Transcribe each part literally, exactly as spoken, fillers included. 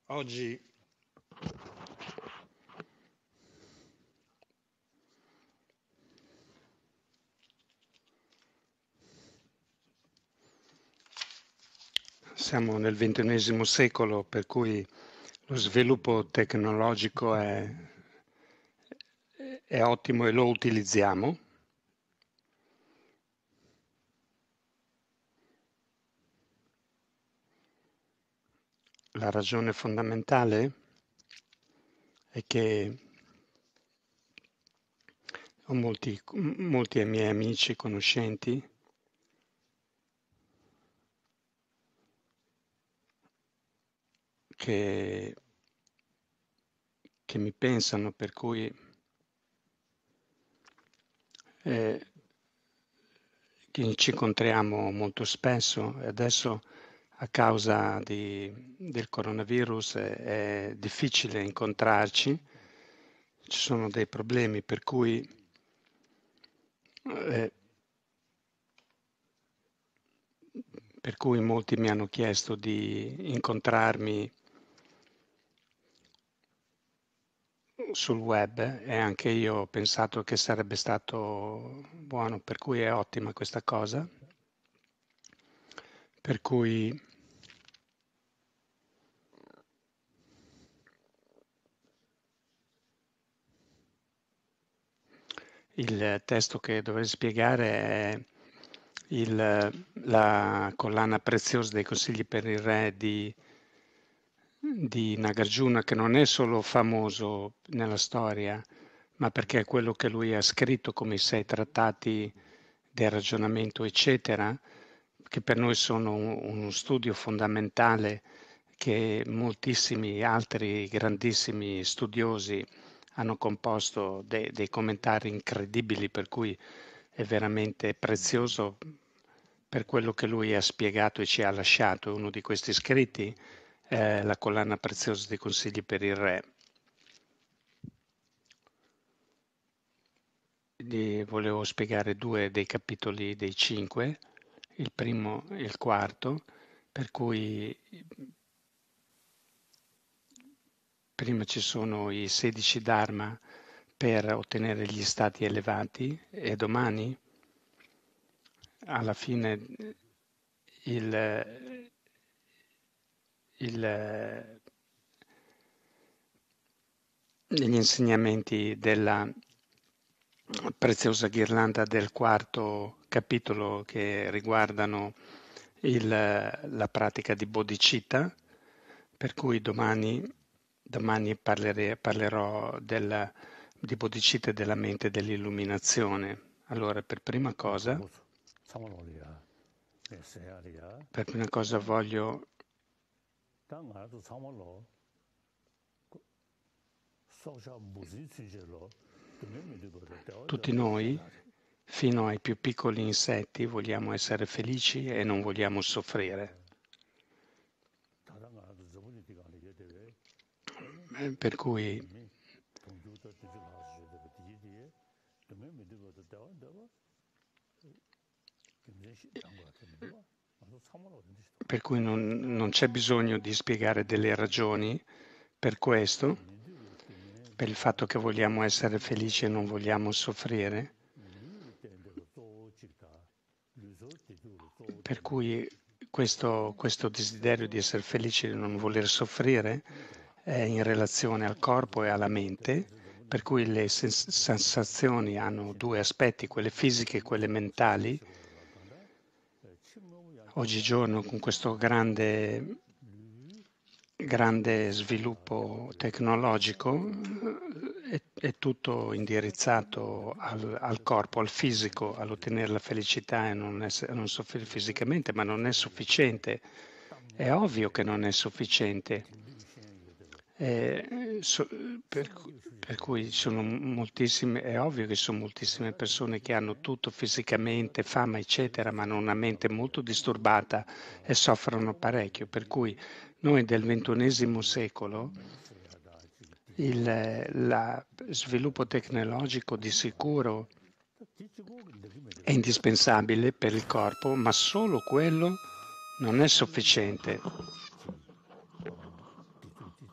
Oggi siamo nel ventunesimo secolo, per cui lo sviluppo tecnologico è, è ottimo e lo utilizziamo. La ragione fondamentale è che ho molti, molti miei amici e conoscenti che, che mi pensano, per cui eh, che ci incontriamo molto spesso e adesso a causa di, del coronavirus è, è difficile incontrarci, ci sono dei problemi per cui eh, per cui molti mi hanno chiesto di incontrarmi sul web e anche io ho pensato che sarebbe stato buono, per cui è ottima questa cosa. Per cui il testo che dovrei spiegare è il, la collana preziosa dei consigli per il re di, di Nagarjuna, che non è solo famoso nella storia, ma perché è quello che lui ha scritto come i sei trattati del ragionamento, eccetera, che per noi sono un, uno studio fondamentale che moltissimi altri grandissimi studiosi hanno composto de- dei commentari incredibili, per cui è veramente prezioso per quello che lui ha spiegato e ci ha lasciato. Uno di questi scritti è la collana preziosa dei consigli per il re. Quindi volevo spiegare due dei capitoli dei cinque, il primo e il quarto, per cui prima ci sono i sedici dharma per ottenere gli stati elevati e domani alla fine il, il, gli insegnamenti della preziosa ghirlanda del quarto capitolo che riguardano il, la pratica di bodhicitta, per cui domani, domani parlere, parlerò del, di bodhicitta e della mente dell'illuminazione. Allora, per prima cosa, per prima cosa voglio tutti noi, fino ai più piccoli insetti, vogliamo essere felici e non vogliamo soffrire. Per cui per cui non, non c'è bisogno di spiegare delle ragioni per questo, per il fatto che vogliamo essere felici e non vogliamo soffrire. Per cui questo, questo desiderio di essere felici e non voler soffrire è in relazione al corpo e alla mente, per cui le sens- sensazioni hanno due aspetti, quelle fisiche e quelle mentali. Oggigiorno con questo grande, grande sviluppo tecnologico è, è tutto indirizzato al, al corpo, al fisico, all'ottenere la felicità e non, essere, non soffrire fisicamente, ma non è sufficiente. È ovvio che non è sufficiente. Eh, so, per, per cui sono moltissime, è ovvio che sono moltissime persone che hanno tutto fisicamente, fama, eccetera, ma hanno una mente molto disturbata e soffrono parecchio. Per cui noi del ventunesimo secolo il la sviluppo tecnologico di sicuro è indispensabile per il corpo, ma solo quello non è sufficiente.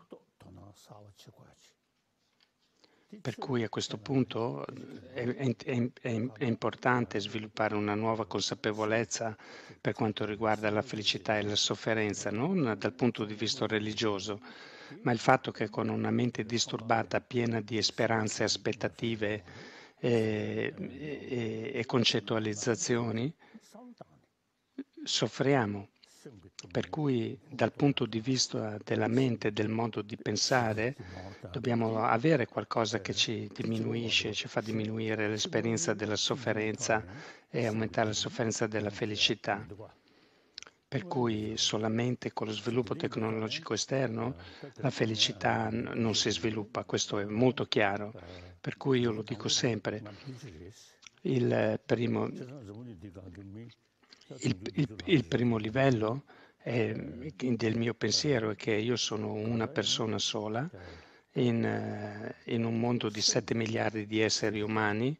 Per cui a questo punto è, è- è- è- è importante sviluppare una nuova consapevolezza per quanto riguarda la felicità e la sofferenza, non dal punto di vista religioso, ma il fatto che con una mente disturbata, piena di speranze, aspettative e, e- e concettualizzazioni, soffriamo. Per cui dal punto di vista della mente, del modo di pensare, dobbiamo avere qualcosa che ci diminuisce, ci fa diminuire l'esperienza della sofferenza e aumentare la sofferenza della felicità. Per cui solamente con lo sviluppo tecnologico esterno la felicità n- non si sviluppa, questo è molto chiaro. Per cui io lo dico sempre, il primo, il, il- il primo livello è- del mio pensiero è che io sono una persona sola in, eh, in un mondo di sette miliardi di esseri umani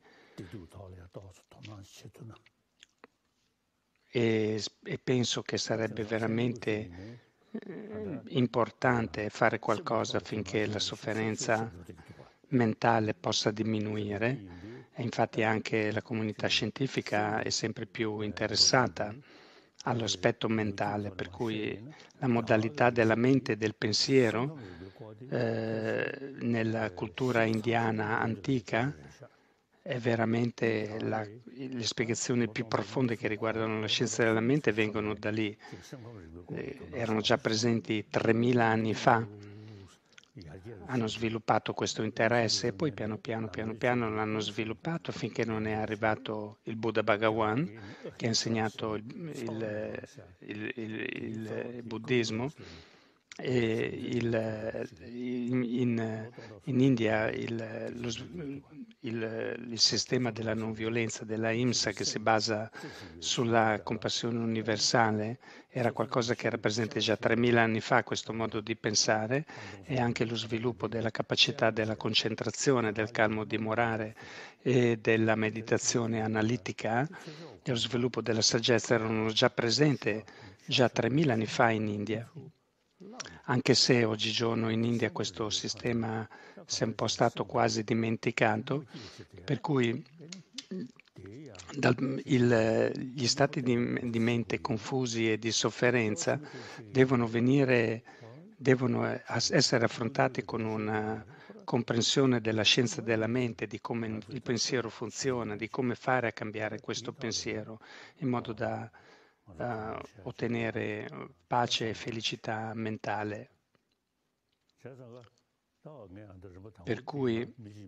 e, e penso che sarebbe veramente eh, importante fare qualcosa affinché la sofferenza mentale possa diminuire e infatti anche la comunità scientifica è sempre più interessata all'aspetto mentale, per cui la modalità della mente e del pensiero eh, nella cultura indiana antica è veramente la- le spiegazioni più profonde che riguardano la scienza della mente vengono da lì. Eh, erano già presenti tremila anni fa, hanno sviluppato questo interesse e poi piano piano, piano piano l'hanno sviluppato finché non è arrivato il Buddha Bhagawan che ha insegnato il, il- il- il- il buddismo e il- in, in- in India il, lo s- il- il sistema della non violenza, della IMSA che si basa sulla compassione universale era qualcosa che era presente già tremila anni fa, questo modo di pensare e anche lo sviluppo della capacità della concentrazione, del calmo dimorare e della meditazione analitica e lo sviluppo della saggezza erano già presenti già tremila anni fa in India. Anche se oggigiorno in India questo sistema si è un po' stato quasi dimenticato, per cui dal- il- gli stati di, di mente confusi e di sofferenza devono venire, devono eh, as- essere affrontati con una comprensione della scienza della mente, di come il pensiero funziona, di come fare a cambiare questo pensiero in modo da eh, ottenere pace e felicità mentale. Per cui,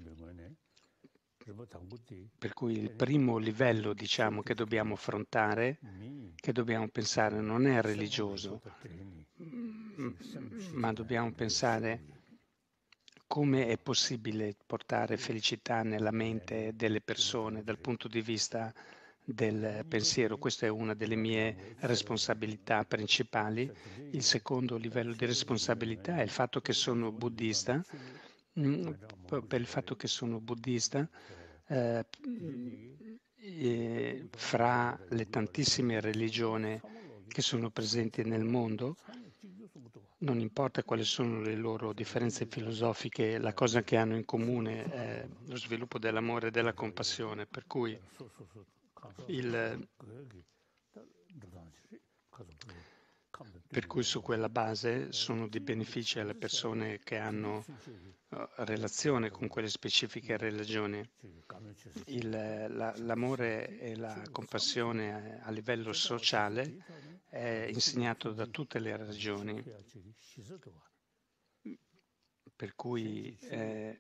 per cui il primo livello, diciamo, che dobbiamo affrontare, che dobbiamo pensare, non è religioso, mm, ma dobbiamo pensare come è possibile portare felicità nella mente delle persone dal punto di vista del pensiero. Questa è una delle mie responsabilità principali. Il secondo livello di responsabilità è il fatto che sono buddista. Mm, p- Per il fatto che sono buddista, eh, mm, eh, fra le tantissime religioni che sono presenti nel mondo, non importa quali sono le loro differenze filosofiche, la cosa che hanno in comune è lo sviluppo dell'amore e della compassione, per cui il, per cui su quella base sono di beneficio alle persone che hanno eh, relazione con quelle specifiche religioni. Il, la- l'amore e la compassione a, a livello sociale è insegnato da tutte le religioni, per cui eh,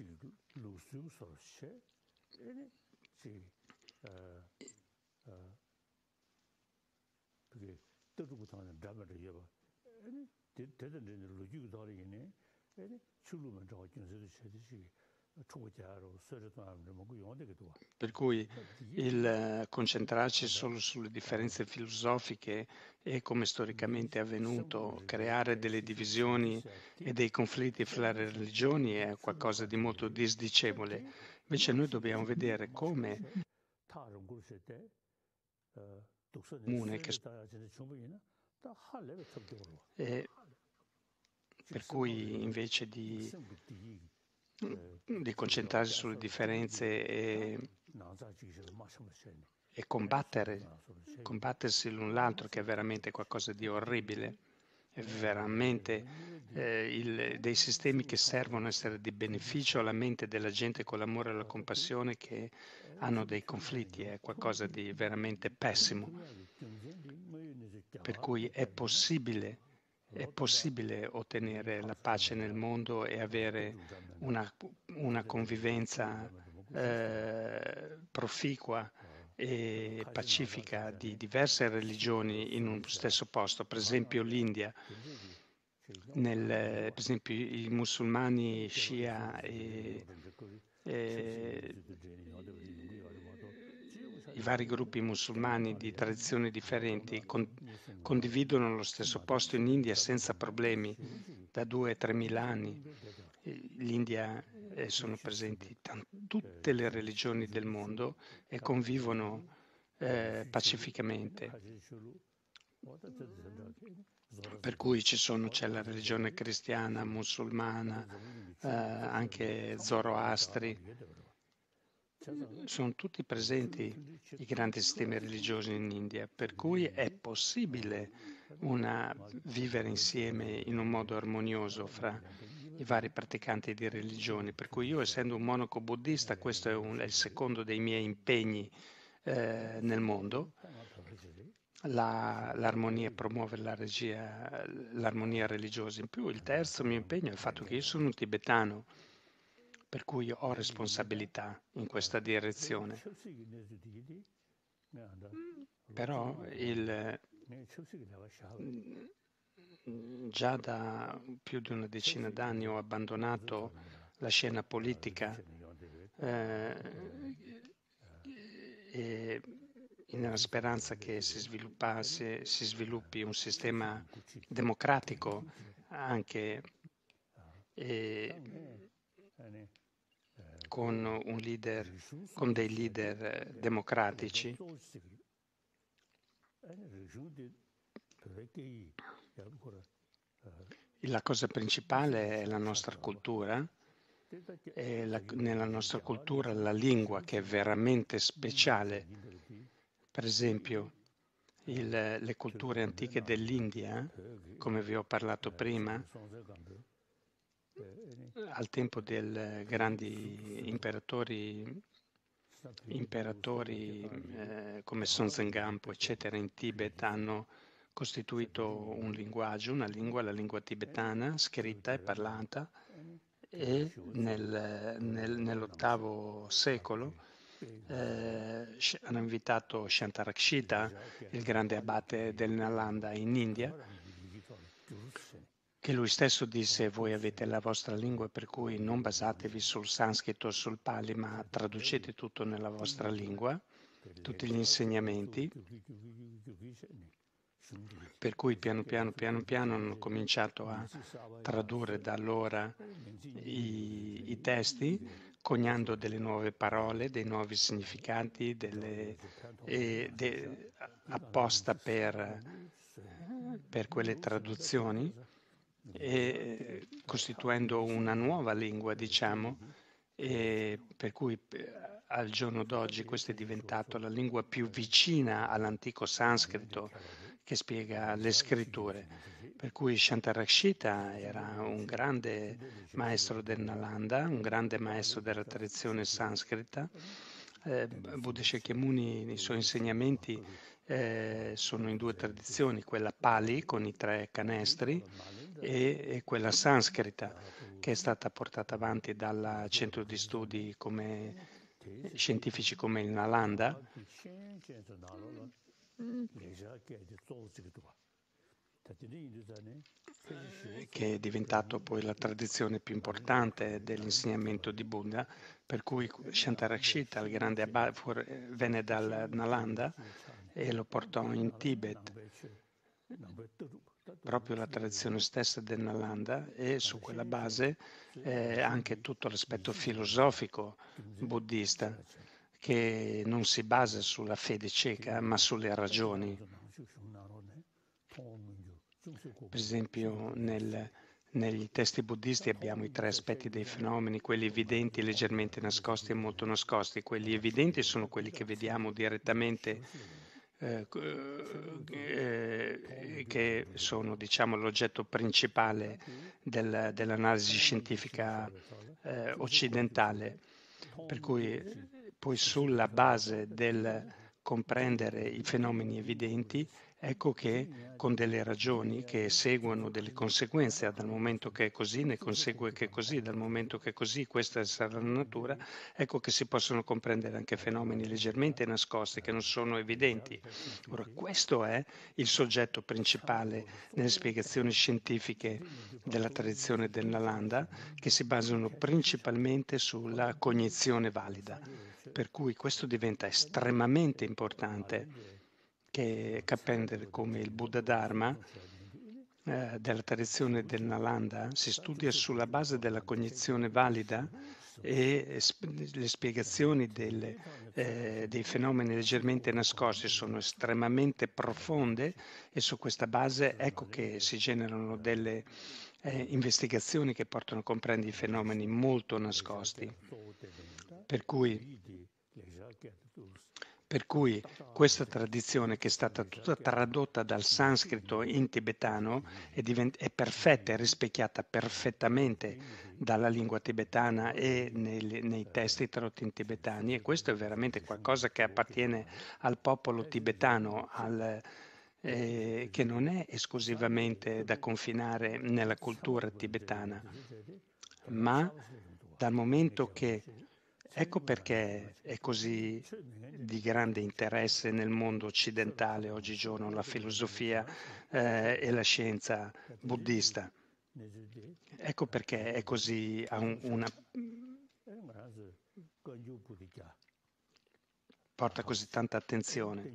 per cui il eh, concentrarci solo sulle differenze filosofiche e come storicamente è avvenuto, creare delle divisioni e dei conflitti fra le religioni è qualcosa di molto disdicevole. Invece noi dobbiamo vedere come comune che eh, per cui invece di di concentrarsi sulle differenze e, e combattere, combattersi l'un l'altro, che è veramente qualcosa di orribile. È veramente eh, il, dei sistemi che servono a essere di beneficio alla mente della gente con l'amore e la compassione, che hanno dei conflitti, è qualcosa di veramente pessimo. Per cui è possibile, è possibile ottenere la pace nel mondo e avere una, una convivenza eh, proficua e pacifica di diverse religioni in un stesso posto. Per esempio l'India, nel, per esempio i musulmani Shia e, e i vari gruppi musulmani di tradizioni differenti con, condividono lo stesso posto in India senza problemi da due o tremila anni. L'India eh, sono presenti t- tutte le religioni del mondo e convivono eh, pacificamente. Per cui ci sono, c'è la religione cristiana, musulmana, eh, anche zoroastri. Sono tutti presenti i grandi sistemi religiosi in India, per cui è possibile una, vivere insieme in un modo armonioso fra i vari praticanti di religioni. Per cui io, essendo un monaco buddista, questo è, un, è il secondo dei miei impegni eh, nel mondo. La, l'armonia, promuovere la regia, l'armonia religiosa. In più il terzo mio impegno è il fatto che io sono un tibetano, per cui ho responsabilità in questa direzione. Però il, già da più di una decina d'anni ho abbandonato la scena politica eh, e nella speranza che si sviluppasse, si sviluppi un sistema democratico anche e, con un leader, con dei leader democratici. La cosa principale è la nostra cultura. E la, nella nostra cultura la lingua, che è veramente speciale. Per esempio, il, le culture antiche dell'India, come vi ho parlato prima, al tempo dei grandi imperatori, imperatori eh, come Sonzhengampo, eccetera, in Tibet hanno costituito un linguaggio, una lingua, la lingua tibetana, scritta e parlata, e nel, nel, nell'ottavo secolo eh, hanno invitato Shantarakshita, il grande abate del Nalanda in India, che lui stesso disse: voi avete la vostra lingua, per cui non basatevi sul sanscrito o sul pali, ma traducete tutto nella vostra lingua, tutti gli insegnamenti. Per cui piano piano piano piano hanno cominciato a tradurre da allora i, i testi, coniando delle nuove parole, dei nuovi significati, delle, e de, apposta per, per quelle traduzioni, e costituendo una nuova lingua, diciamo, e per cui al giorno d'oggi questa è diventata la lingua più vicina all'antico sanscrito, che spiega le scritture. Per cui Shantarakshita era un grande maestro del Nalanda, un grande maestro della tradizione sanscrita. Eh, Buddha Shakyamuni, i suoi insegnamenti eh, sono in due tradizioni, quella Pali con i tre canestri e, e quella sanscrita, che è stata portata avanti dal centro di studi come, scientifici come il Nalanda, che è diventato poi la tradizione più importante dell'insegnamento di Buddha, per cui Shantarakshita, il grande abate, venne dal Nalanda e lo portò in Tibet, proprio la tradizione stessa del Nalanda, e su quella base eh, anche tutto l'aspetto filosofico buddista, che non si basa sulla fede cieca ma sulle ragioni. Per esempio nel, negli testi buddisti abbiamo i tre aspetti dei fenomeni, quelli evidenti, leggermente nascosti e molto nascosti. Quelli evidenti sono quelli che vediamo direttamente, eh, eh, che sono, diciamo, l'oggetto principale del, dell'analisi scientifica eh, occidentale. Per cui poi sulla base del comprendere i fenomeni evidenti, ecco che con delle ragioni che seguono delle conseguenze, dal momento che è così, ne consegue che è così, dal momento che è così, questa sarà la natura, ecco che si possono comprendere anche fenomeni leggermente nascosti che non sono evidenti. Ora, questo è il soggetto principale nelle spiegazioni scientifiche della tradizione del Nalanda, che si basano principalmente sulla cognizione valida. Per cui questo diventa estremamente importante, che capendere come il Buddha Dharma eh, della tradizione del Nalanda si studia sulla base della cognizione valida e le spiegazioni delle, eh, dei fenomeni leggermente nascosti sono estremamente profonde e su questa base ecco che si generano delle eh, investigazioni che portano a comprendere i fenomeni molto nascosti. Per cui Per cui questa tradizione, che è stata tutta tradotta dal sanscrito in tibetano, è, divent- è perfetta, è rispecchiata perfettamente dalla lingua tibetana e nei, nei testi tradotti in tibetani, e questo è veramente qualcosa che appartiene al popolo tibetano, al, eh, che non è esclusivamente da confinare nella cultura tibetana, ma dal momento che ecco perché è così di grande interesse nel mondo occidentale oggigiorno la filosofia eh, e la scienza buddista. Ecco perché è così, ha un, una, porta così tanta attenzione.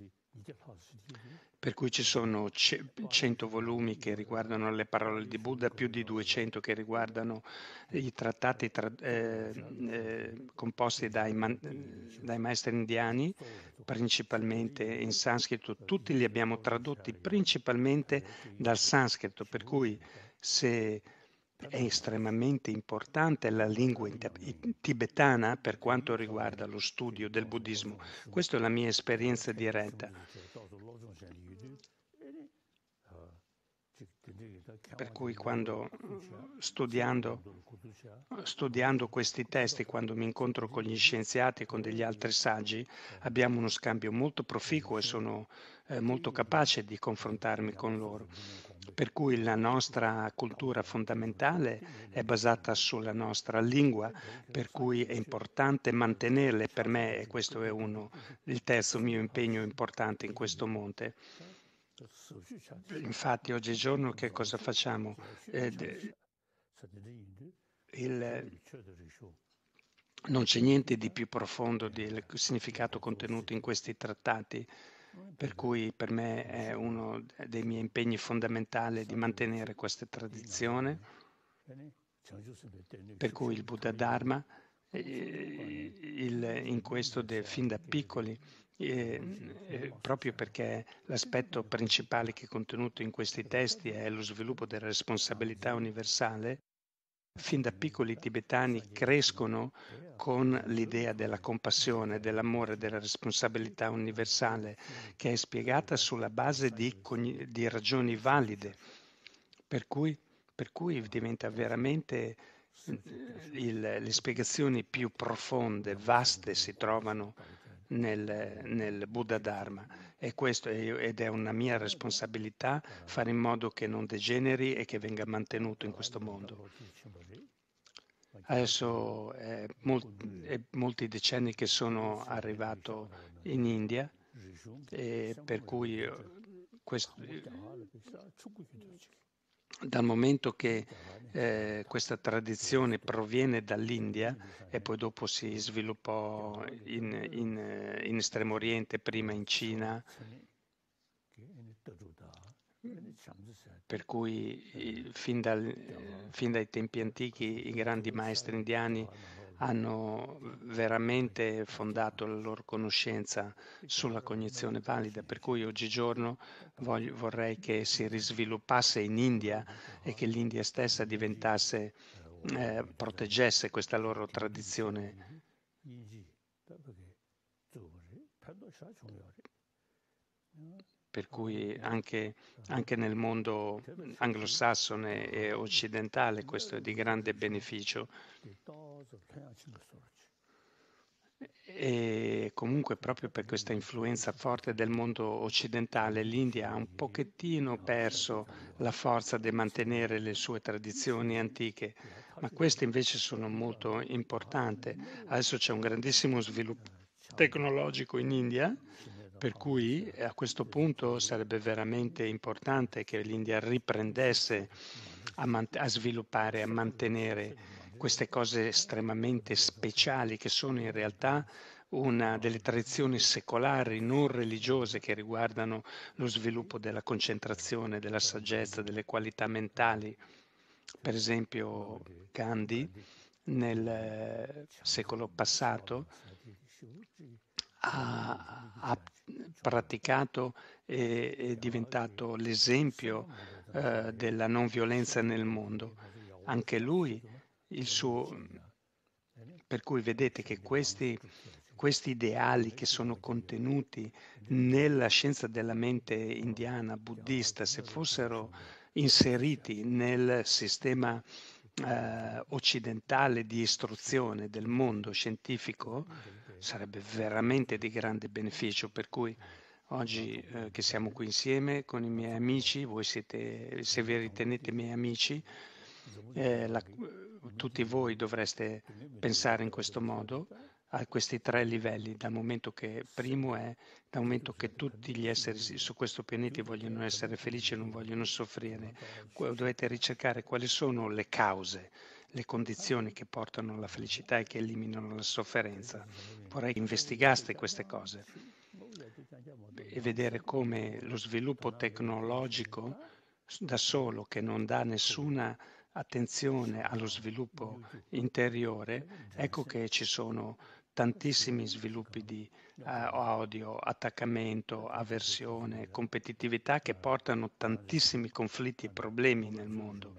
Per cui ci sono cento volumi che riguardano le parole di Buddha, più di duecento che riguardano i trattati tra, eh, eh, composti dai, man, dai maestri indiani, principalmente in sanscrito. Tutti li abbiamo tradotti principalmente dal sanscrito, per cui se è estremamente importante la lingua tibetana per quanto riguarda lo studio del buddismo. Questa è la mia esperienza diretta. Per cui quando studiando, studiando questi testi, quando mi incontro con gli scienziati e con degli altri saggi, abbiamo uno scambio molto proficuo e sono eh, molto capace di confrontarmi con loro. Per cui la nostra cultura fondamentale è basata sulla nostra lingua, per cui è importante mantenerla, e per me, e questo è uno, il terzo mio impegno importante in questo monte. Infatti oggigiorno che cosa facciamo? Eh, il, non c'è niente di più profondo del significato contenuto in questi trattati, per cui per me è uno dei miei impegni fondamentali di mantenere questa tradizione, per cui il Buddha Dharma, eh, il, in questo de, fin da piccoli, eh, eh, proprio perché l'aspetto principale che è contenuto in questi testi è lo sviluppo della responsabilità universale. Fin da piccoli i tibetani crescono con l'idea della compassione, dell'amore, della responsabilità universale, che è spiegata sulla base di, di ragioni valide, per cui, per cui diventa veramente il, le spiegazioni più profonde, vaste, si trovano nel, nel Buddha Dharma, e questo è, ed è una mia responsabilità fare in modo che non degeneri e che venga mantenuto in questo mondo. Adesso è, mol- è molti decenni che sono arrivato in India, e per cui questo, dal momento che eh, questa tradizione proviene dall'India e poi dopo si sviluppò in, in, in Estremo Oriente, prima in Cina, per cui fin, dal, fin dai tempi antichi i grandi maestri indiani hanno veramente fondato la loro conoscenza sulla cognizione valida, per cui oggigiorno voglio, vorrei che si risviluppasse in India e che l'India stessa diventasse, eh, proteggesse questa loro tradizione. Per cui anche, anche nel mondo anglosassone e occidentale questo è di grande beneficio. E comunque proprio per questa influenza forte del mondo occidentale l'India ha un pochettino perso la forza di mantenere le sue tradizioni antiche, ma queste invece sono molto importanti. Adesso c'è un grandissimo sviluppo tecnologico in India, per cui a questo punto sarebbe veramente importante che l'India riprendesse a, mant- a sviluppare, a mantenere queste cose estremamente speciali che sono in realtà una delle tradizioni secolari non religiose che riguardano lo sviluppo della concentrazione, della saggezza, delle qualità mentali. Per esempio Gandhi nel eh, secolo passato ha, ha praticato e è diventato l'esempio eh, della non violenza nel mondo. Anche lui, il suo, per cui vedete che questi, questi ideali che sono contenuti nella scienza della mente indiana, buddista, se fossero inseriti nel sistema eh, occidentale di istruzione del mondo scientifico, sarebbe veramente di grande beneficio. Per cui oggi eh, che siamo qui insieme con i miei amici, voi siete, se vi ritenete miei amici, eh, la, tutti voi dovreste pensare in questo modo a questi tre livelli, dal momento che primo è dal momento che tutti gli esseri su questo pianeta vogliono essere felici e non vogliono soffrire, dovete ricercare quali sono le cause, le condizioni che portano alla felicità e che eliminano la sofferenza. Vorrei che investigaste queste cose e vedere come lo sviluppo tecnologico da solo, che non dà nessuna attenzione allo sviluppo interiore, ecco che ci sono tantissimi sviluppi di eh, odio, attaccamento, avversione, competitività che portano tantissimi conflitti e problemi nel mondo.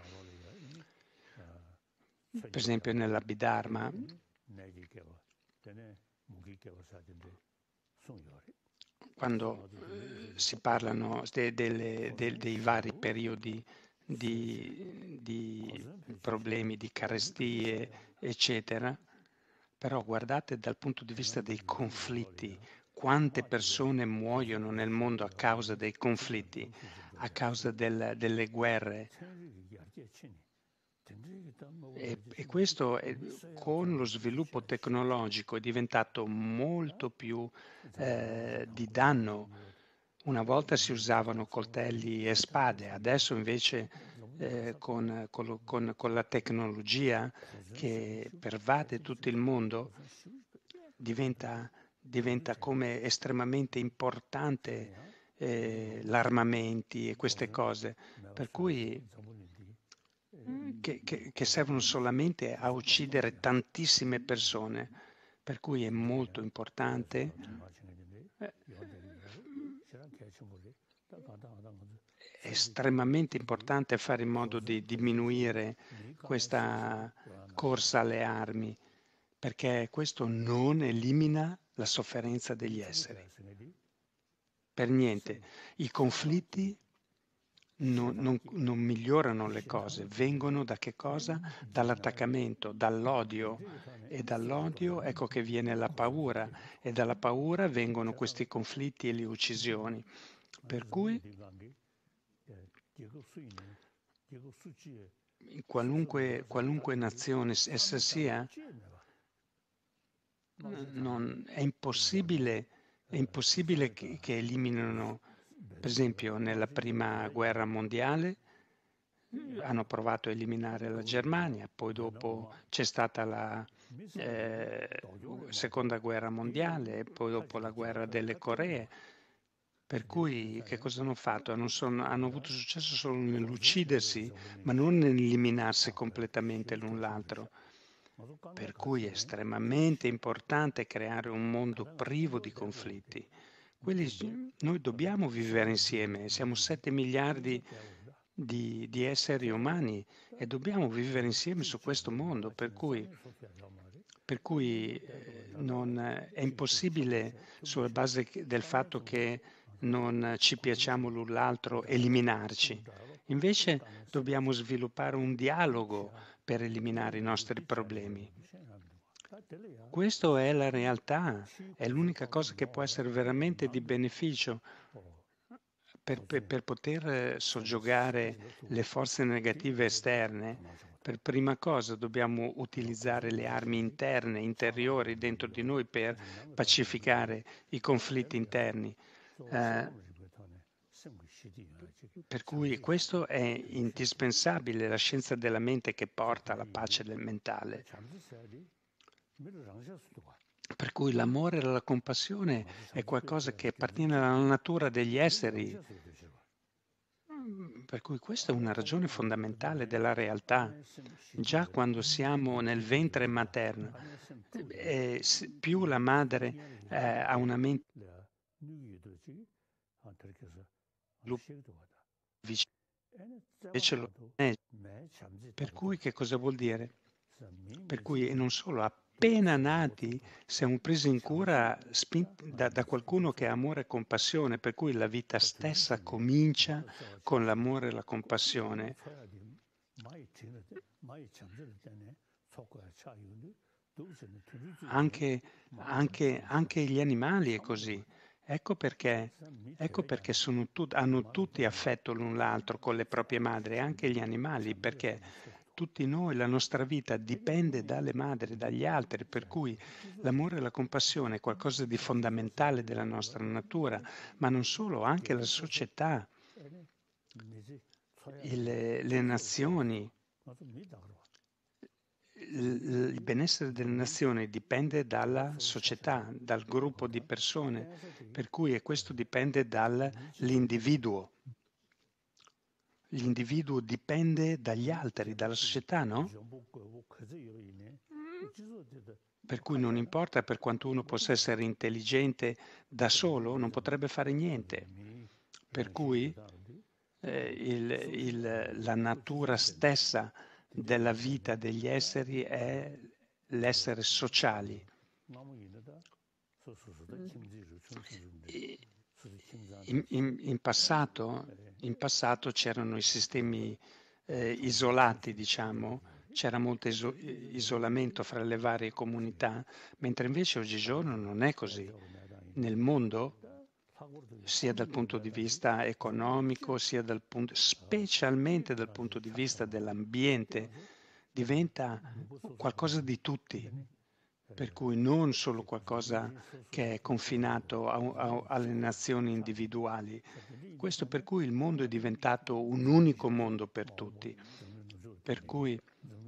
Per esempio nell'Abhidharma quando eh, si parlano de, delle, de, dei vari periodi di, di problemi, di carestie, eccetera, però guardate dal punto di vista dei conflitti, quante persone muoiono nel mondo a causa dei conflitti, a causa del, delle guerre. E, e questo è, con lo sviluppo tecnologico è diventato molto più eh, di danno. Una volta si usavano coltelli e spade, adesso invece eh, con, con, con, con la tecnologia che pervade tutto il mondo diventa, diventa come estremamente importante eh, l'armamenti e queste cose, per cui che, che, che servono solamente a uccidere tantissime persone, per cui è molto importante eh, è estremamente importante fare in modo di diminuire questa corsa alle armi, perché questo non elimina la sofferenza degli esseri. Per niente. I conflitti non, non, non migliorano le cose, vengono da che cosa? Dall'attaccamento, dall'odio, e dall'odio ecco che viene la paura, e dalla paura vengono questi conflitti e le uccisioni. Per cui in qualunque, qualunque nazione essa sia, non, è impossibile, è impossibile che, che eliminino, per esempio nella prima guerra mondiale hanno provato a eliminare la Germania, poi dopo c'è stata la eh, seconda guerra mondiale, poi dopo la guerra delle Coree. Per cui che cosa hanno fatto? Hanno, son, hanno avuto successo solo nell'uccidersi, ma non nell'eliminarsi completamente l'un l'altro. Per cui è estremamente importante creare un mondo privo di conflitti. Quelli, noi dobbiamo vivere insieme, siamo sette miliardi di, di esseri umani e dobbiamo vivere insieme su questo mondo, per cui, per cui eh, non, è impossibile sulla base del fatto che non ci piacciamo l'un l'altro eliminarci. Invece dobbiamo sviluppare un dialogo per eliminare i nostri problemi. Questa è la realtà, è l'unica cosa che può essere veramente di beneficio per, per, per poter soggiogare le forze negative esterne. Per prima cosa dobbiamo utilizzare le armi interne, interiori dentro di noi per pacificare i conflitti interni. Eh, per cui questo è indispensabile, la scienza della mente che porta alla pace del mentale. Per cui l'amore e la compassione è qualcosa che appartiene alla natura degli esseri. Per cui questa è una ragione fondamentale della realtà. Già quando siamo nel ventre materno, eh, più la madre eh, ha una mente vicina, invece lo è. Per cui che cosa vuol dire? Per cui non solo appena nati siamo presi in cura da, da qualcuno che ha amore e compassione, per cui la vita stessa comincia con l'amore e la compassione. Anche, anche, anche gli animali è così. Ecco perché, ecco perché sono tut, hanno tutti affetto l'un l'altro con le proprie madri, anche gli animali, perché tutti noi, la nostra vita dipende dalle madri, dagli altri, per cui l'amore e la compassione è qualcosa di fondamentale della nostra natura, ma non solo, anche la società, il, le nazioni. Il benessere delle nazioni dipende dalla società, dal gruppo di persone, per cui questo dipende dall'individuo. L'individuo dipende dagli altri, dalla società, no? Per cui non importa per quanto uno possa essere intelligente da solo, non potrebbe fare niente. Per cui eh, il, il, la natura stessa della vita degli esseri è l'essere sociali. In, in, in, passato, in passato c'erano i sistemi eh, isolati, diciamo, c'era molto iso- isolamento fra le varie comunità, mentre invece oggigiorno non è così. Nel mondo, sia dal punto di vista economico, sia dal punto, specialmente dal punto di vista dell'ambiente, diventa qualcosa di tutti, per cui non solo qualcosa che è confinato a, a, alle nazioni individuali. Questo per cui il mondo è diventato un unico mondo per tutti, per cui,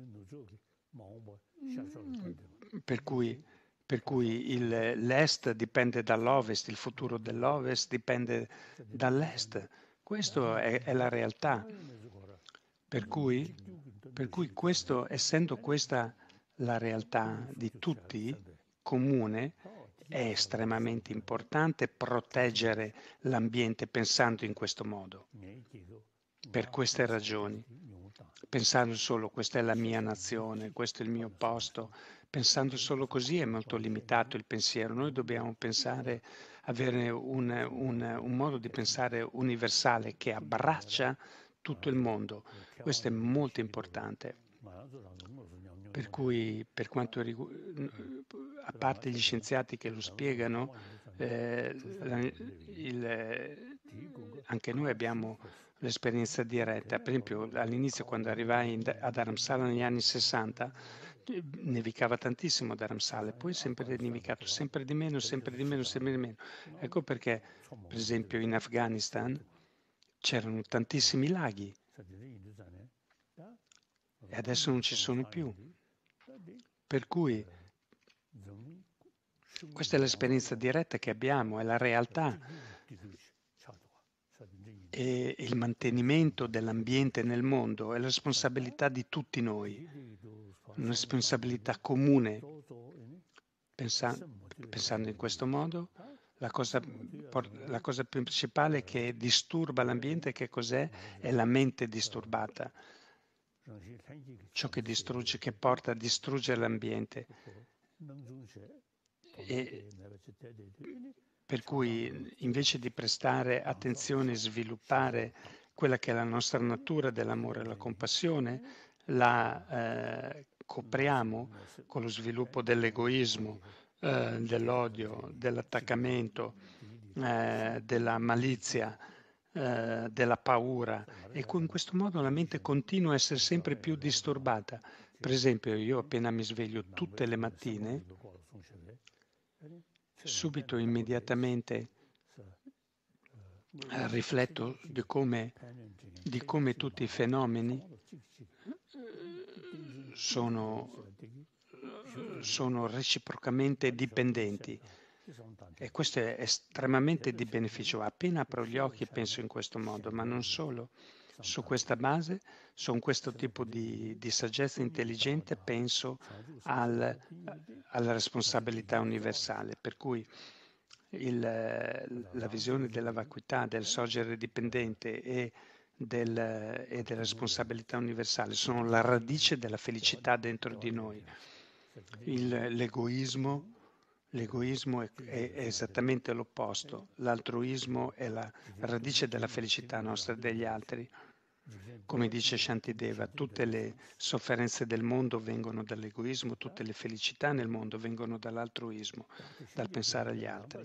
per cui, per cui il, l'est dipende dall'ovest, il futuro dell'ovest dipende dall'est. Questa è, è la realtà. Per cui, per cui questo, essendo questa la realtà di tutti, comune, è estremamente importante proteggere l'ambiente pensando in questo modo. Per queste ragioni, pensando solo questa è la mia nazione, questo è il mio posto, pensando solo così è molto limitato il pensiero. Noi dobbiamo pensare, avere un, un, un modo di pensare universale che abbraccia tutto il mondo. Questo è molto importante. Per cui, per quanto riguarda, a parte gli scienziati che lo spiegano, eh, il, anche noi abbiamo l'esperienza diretta. Per esempio, all'inizio, quando arrivai in, ad Dharamsala negli anni sessanta, nevicava tantissimo a Dharamsala, poi è sempre nevicato, sempre di meno, sempre di meno, sempre di meno. Ecco perché, per esempio, in Afghanistan c'erano tantissimi laghi e adesso non ci sono più. Per cui questa è l'esperienza diretta che abbiamo, è la realtà. E il mantenimento dell'ambiente nel mondo è la responsabilità di tutti noi. una responsabilità comune. Pensa, pensando in questo modo, la cosa, la cosa principale che disturba l'ambiente, che cos'è? È la mente disturbata, ciò che distrugge, che porta a distruggere l'ambiente. E per cui invece di prestare attenzione e sviluppare quella che è la nostra natura dell'amore e la compassione, la eh, copriamo con lo sviluppo dell'egoismo, eh, dell'odio, dell'attaccamento, eh, della malizia, eh, della paura, e in questo modo la mente continua a essere sempre più disturbata. Per esempio, io appena mi sveglio tutte le mattine, subito, immediatamente eh, rifletto di come, di come tutti i fenomeni sono, sono reciprocamente dipendenti, e questo è estremamente di beneficio. Appena apro gli occhi penso in questo modo, ma non solo. Su questa base, su questo tipo di, di saggezza intelligente, penso al, alla responsabilità universale, per cui il, la visione della vacuità, del sorgere dipendente e, del, e della responsabilità universale sono la radice della felicità dentro di noi. Il, l'egoismo L'egoismo è, è, è esattamente l'opposto, l'altruismo è la radice della felicità nostra e degli altri. Come dice Shantideva, tutte le sofferenze del mondo vengono dall'egoismo, tutte le felicità nel mondo vengono dall'altruismo, dal pensare agli altri.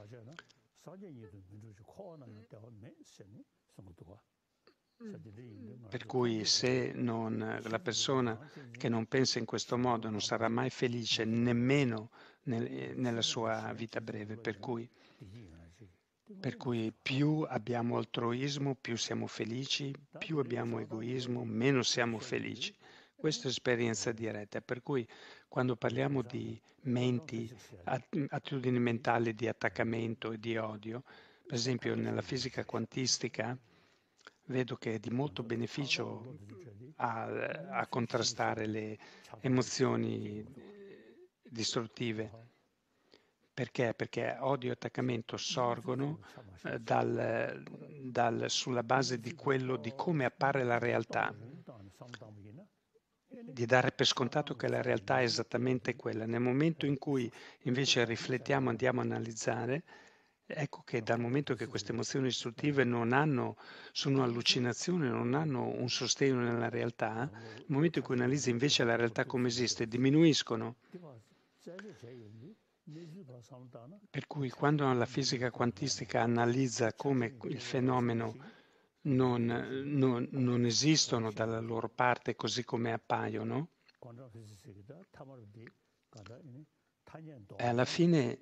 Per cui se non, la persona che non pensa in questo modo non sarà mai felice nemmeno nel, nella sua vita breve, per cui, per cui più abbiamo altruismo, più siamo felici, più abbiamo egoismo, meno siamo felici. Questa è esperienza diretta, per cui quando parliamo di menti, attitudini mentali di attaccamento e di odio, per esempio nella fisica quantistica, vedo che è di molto beneficio a, a contrastare le emozioni distruttive. Perché? Perché odio e attaccamento sorgono eh, dal, dal, sulla base di quello, di come appare la realtà, di dare per scontato che la realtà è esattamente quella. Nel momento in cui invece riflettiamo, andiamo a analizzare, ecco che dal momento che queste emozioni distruttive non hanno, sono allucinazioni, non hanno un sostegno nella realtà, nel momento in cui analizzi invece la realtà come esiste, diminuiscono. Per cui quando la fisica quantistica analizza come il fenomeno non, non, non esistono dalla loro parte così come appaiono, e alla fine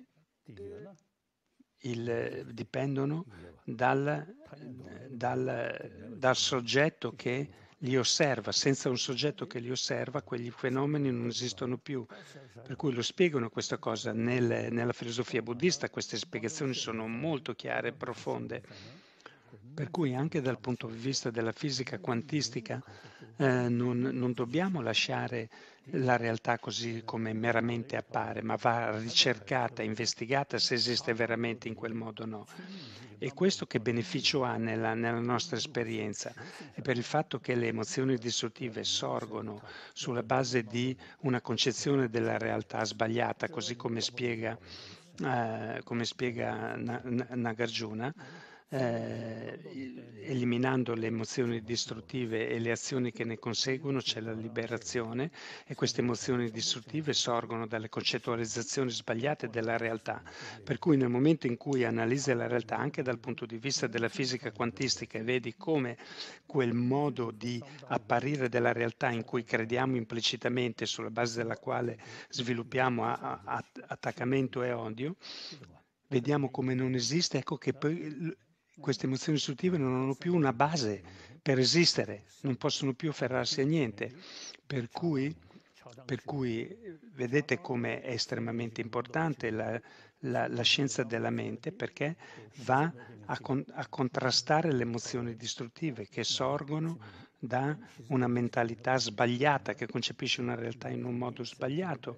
il, dipendono dal, dal, dal soggetto che li osserva. Senza un soggetto che li osserva, quegli fenomeni non esistono più. Per cui lo spiegano questa cosa nel, nella filosofia buddista. Queste spiegazioni sono molto chiare e profonde. Per cui anche dal punto di vista della fisica quantistica eh, non, non dobbiamo lasciare la realtà così come meramente appare, ma va ricercata, investigata se esiste veramente in quel modo o no. E questo che beneficio ha nella, nella nostra esperienza? È per il fatto che le emozioni distruttive sorgono sulla base di una concezione della realtà sbagliata, così come spiega, eh, come spiega Nagarjuna. Eh, eliminando le emozioni distruttive e le azioni che ne conseguono c'è la liberazione, e queste emozioni distruttive sorgono dalle concettualizzazioni sbagliate della realtà, per cui nel momento in cui analizzi la realtà anche dal punto di vista della fisica quantistica e vedi come quel modo di apparire della realtà in cui crediamo implicitamente, sulla base della quale sviluppiamo a, a, attaccamento e odio, vediamo come non esiste, ecco che poi queste emozioni distruttive non hanno più una base per esistere, non possono più afferrarsi a niente, per cui, per cui vedete come è estremamente importante la, la, la scienza della mente, perché va a, con, a contrastare le emozioni distruttive che sorgono da una mentalità sbagliata che concepisce una realtà in un modo sbagliato,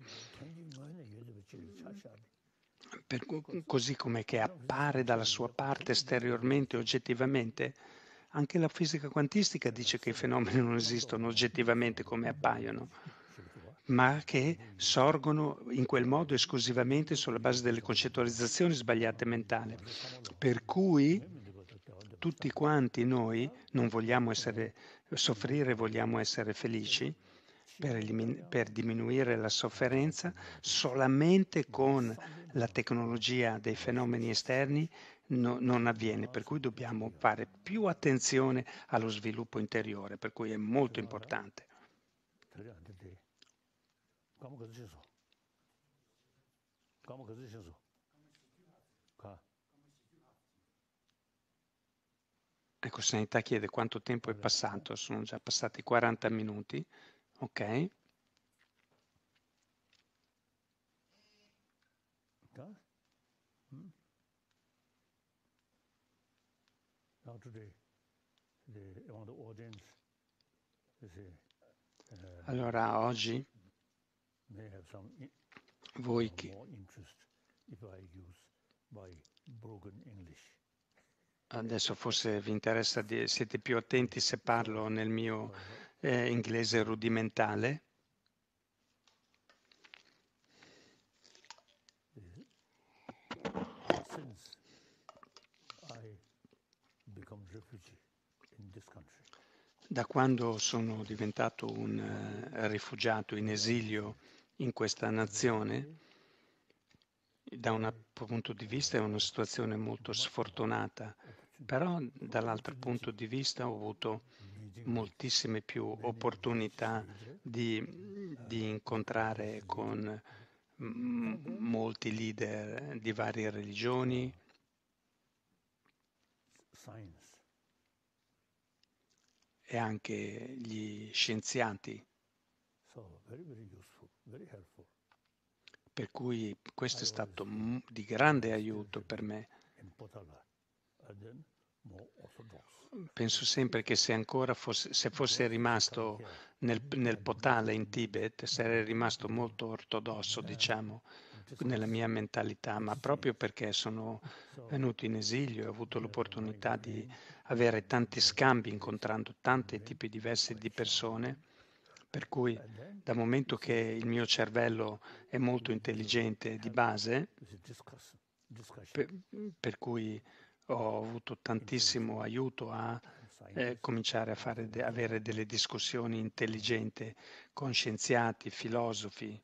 per, così come che appare dalla sua parte esteriormente, oggettivamente. Anche la fisica quantistica dice che i fenomeni non esistono oggettivamente come appaiono, ma che sorgono in quel modo esclusivamente sulla base delle concettualizzazioni sbagliate mentali. Per cui tutti quanti noi non vogliamo essere, soffrire, vogliamo essere felici per, elimin- per diminuire la sofferenza solamente con la tecnologia dei fenomeni esterni no, non avviene, per cui dobbiamo fare più attenzione allo sviluppo interiore, per cui è molto importante. Ecco, Sanità chiede quanto tempo è passato, sono già passati quaranta minuti, ok? Allora oggi voi che adesso forse vi interessa, di, siete più attenti se parlo nel mio eh, inglese rudimentale. Da quando sono diventato un uh, rifugiato in esilio in questa nazione, da un punto di vista è una situazione molto sfortunata, però dall'altro punto di vista ho avuto moltissime più opportunità di, di incontrare con m- molti leader di varie religioni e anche gli scienziati. Per cui questo è stato m- di grande aiuto per me. Penso sempre che se ancora fosse, se fosse rimasto nel, nel Potala in Tibet, sarei rimasto molto ortodosso, diciamo, nella mia mentalità, ma proprio perché sono venuto in esilio e ho avuto l'opportunità di avere tanti scambi incontrando tanti tipi diversi di persone, per cui dal momento che il mio cervello è molto intelligente di base, per, per cui ho avuto tantissimo aiuto a eh, cominciare a fare de- avere delle discussioni intelligenti con scienziati, filosofi.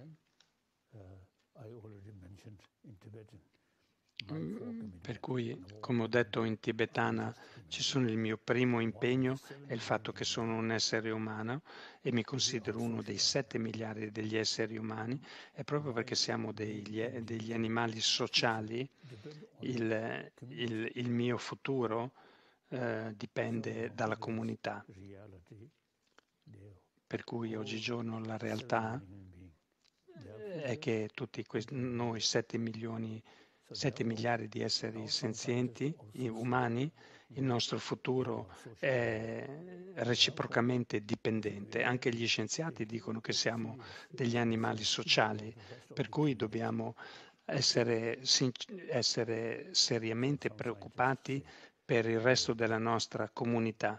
Per cui, come ho detto in tibetana, ci sono il mio primo impegno è il fatto che sono un essere umano e mi considero uno dei sette miliardi degli esseri umani, e proprio perché siamo degli, degli animali sociali, il, il, il mio futuro eh, dipende dalla comunità. Per cui oggigiorno la realtà è che tutti questi, noi sette milioni sette miliardi di esseri senzienti, umani, il nostro futuro è reciprocamente dipendente. Anche gli scienziati dicono che siamo degli animali sociali, per cui dobbiamo essere, essere seriamente preoccupati per il resto della nostra comunità.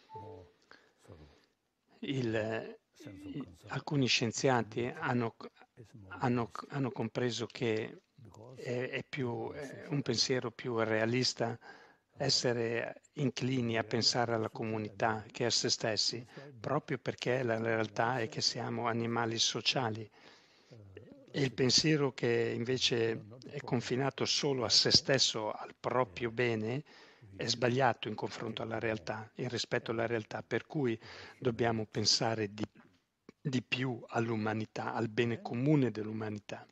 Il, alcuni scienziati hanno, hanno, hanno compreso che è, è, più, è un pensiero più realista essere inclini a pensare alla comunità che a se stessi, proprio perché la realtà è che siamo animali sociali. E il pensiero che invece è confinato solo a se stesso, al proprio bene, è sbagliato in confronto alla realtà, in rispetto alla realtà, per cui dobbiamo pensare di, di più all'umanità, al bene comune dell'umanità.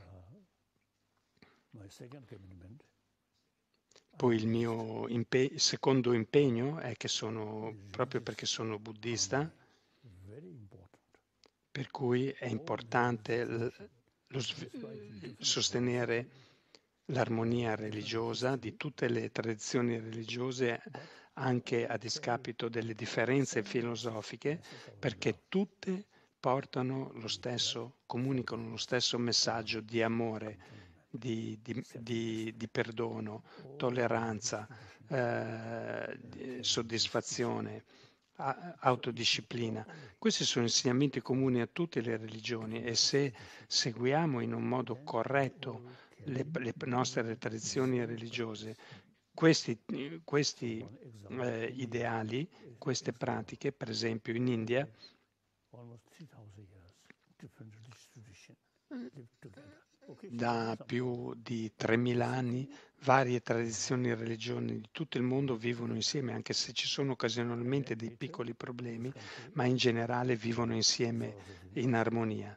Poi il mio impe- secondo impegno è che sono, proprio perché sono buddista, per cui è importante l- lo sv- sostenere l'armonia religiosa di tutte le tradizioni religiose anche a discapito delle differenze filosofiche, perché tutte portano lo stesso, comunicano lo stesso messaggio di amore, di, di, di, di perdono, tolleranza, eh, di soddisfazione, a- autodisciplina. Questi sono insegnamenti comuni a tutte le religioni e se seguiamo in un modo corretto le, le nostre tradizioni religiose, questi, questi eh, ideali, queste pratiche, per esempio in India, da più di tremila anni varie tradizioni e religioni di tutto il mondo vivono insieme, anche se ci sono occasionalmente dei piccoli problemi, ma in generale vivono insieme in armonia.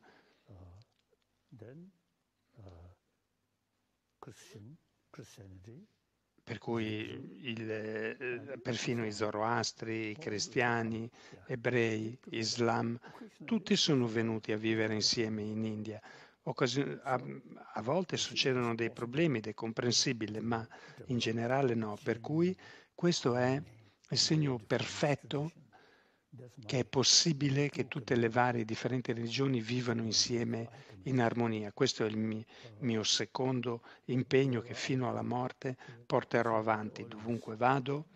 Per cui il, eh, perfino i zoroastri, i cristiani, ebrei, islam, tutti sono venuti a vivere insieme in India. Occasio- a, a volte succedono dei problemi ed è comprensibile, ma in generale no. Per cui questo è il segno perfetto che è possibile che tutte le varie differenti religioni vivano insieme in armonia. Questo è il mio, mio secondo impegno che fino alla morte porterò avanti dovunque vado.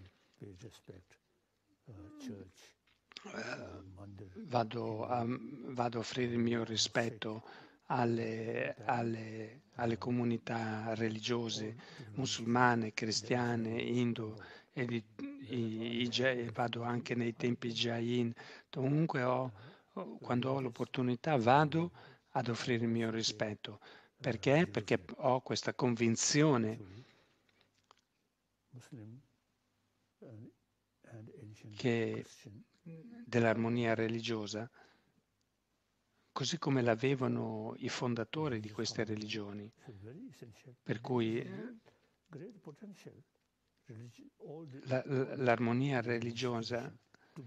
Eh, vado, a, vado a offrire il mio rispetto alle, alle, alle comunità religiose musulmane, cristiane, indo e di, i, i, i, vado anche nei tempi Jain. Comunque ho, quando ho l'opportunità vado ad offrire il mio rispetto. Perché? Perché ho questa convinzione che dell'armonia religiosa, così come l'avevano i fondatori di queste religioni, per cui la, l'armonia religiosa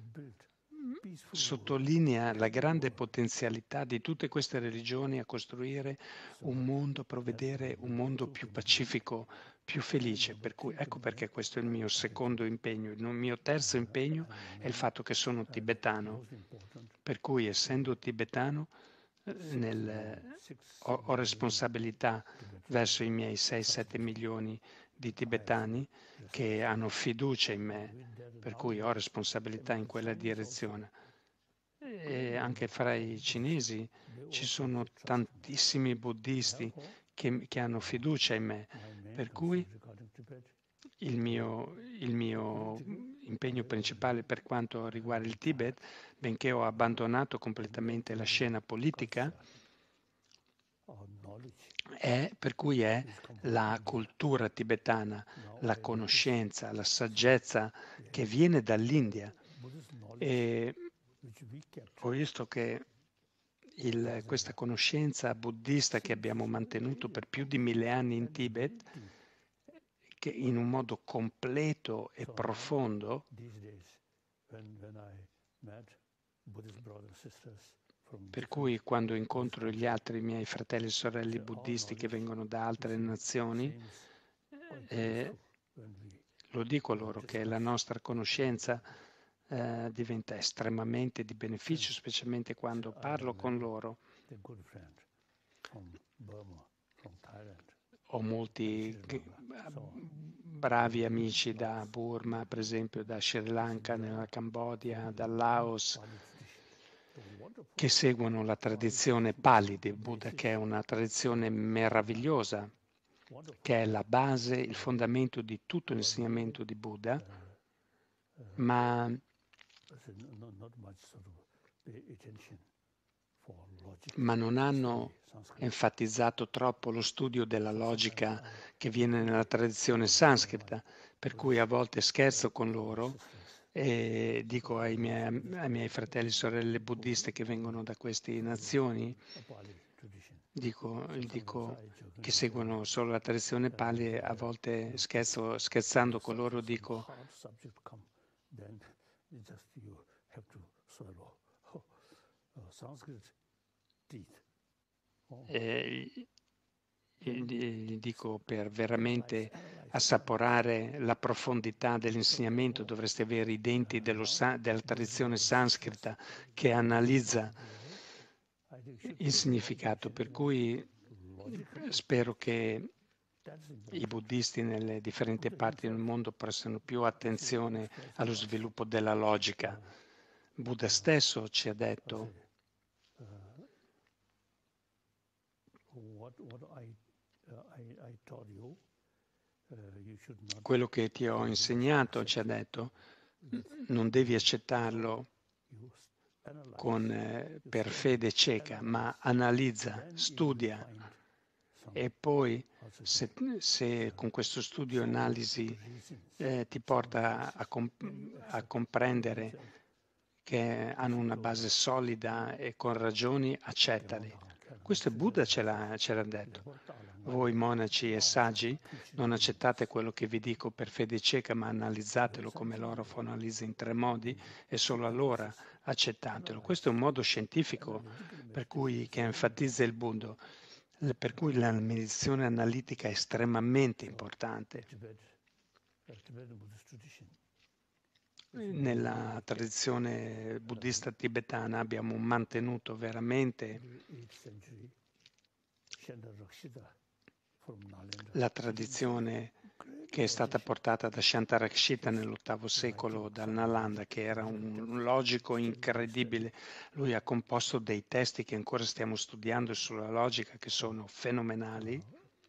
sottolinea la grande potenzialità di tutte queste religioni a costruire un mondo, a provvedere un mondo più pacifico, più felice. Per cui, ecco perché questo è il mio secondo impegno. Il mio terzo impegno è il fatto che sono tibetano, per cui essendo tibetano nel, ho, ho responsabilità verso i miei sei sette milioni di tibetani che hanno fiducia in me, per cui ho responsabilità in quella direzione. E anche fra i cinesi ci sono tantissimi buddisti che, che hanno fiducia in me, per cui il mio, il mio impegno principale per quanto riguarda il Tibet, benché ho abbandonato completamente la scena politica, è, per cui è la cultura tibetana, la conoscenza, la saggezza che viene dall'India. E ho visto che il, questa conoscenza buddista che abbiamo mantenuto per più di mille anni in Tibet, che in un modo completo e profondo, per cui quando incontro gli altri miei fratelli e sorelle buddisti che vengono da altre nazioni, eh, lo dico a loro che la nostra conoscenza eh, diventa estremamente di beneficio, specialmente quando parlo con loro. Ho molti bravi amici da Burma, per esempio da Sri Lanka, nella Cambodia, dal Laos, che seguono la tradizione Pali del Buddha, che è una tradizione meravigliosa, che è la base, il fondamento di tutto l'insegnamento di Buddha, ma ma non hanno enfatizzato troppo lo studio della logica che viene nella tradizione sanscrita, per cui a volte scherzo con loro e dico ai miei, ai miei fratelli e sorelle buddiste che vengono da queste nazioni, dico, dico che seguono solo la tradizione Pali, a volte scherzo, scherzando con loro dico Eh, gli dico per veramente assaporare la profondità dell'insegnamento dovreste avere i denti dello, della tradizione sanscrita che analizza il significato, per cui spero che i buddisti nelle differenti parti del mondo prestano più attenzione allo sviluppo della logica. Buddha stesso ci ha detto quello che ti ho insegnato, ci ha detto, non devi accettarlo con, eh, per fede cieca, ma analizza, studia e poi se, se con questo studio e analisi eh, ti porta a, comp- a comprendere che hanno una base solida e con ragioni, accettali. Questo è Buddha ce l'ha, ce l'ha detto. Voi monaci e saggi non accettate quello che vi dico per fede cieca, ma analizzatelo come l'orafo analizza in tre modi e solo allora accettatelo. Questo è un modo scientifico per cui, che enfatizza il Buddha, per cui la meditazione analitica è estremamente importante. Nella tradizione buddista tibetana abbiamo mantenuto veramente la tradizione che è stata portata da Shantarakshita nell'ottavo secolo dal Nalanda, che era un logico incredibile. Lui ha composto dei testi che ancora stiamo studiando sulla logica, che sono fenomenali.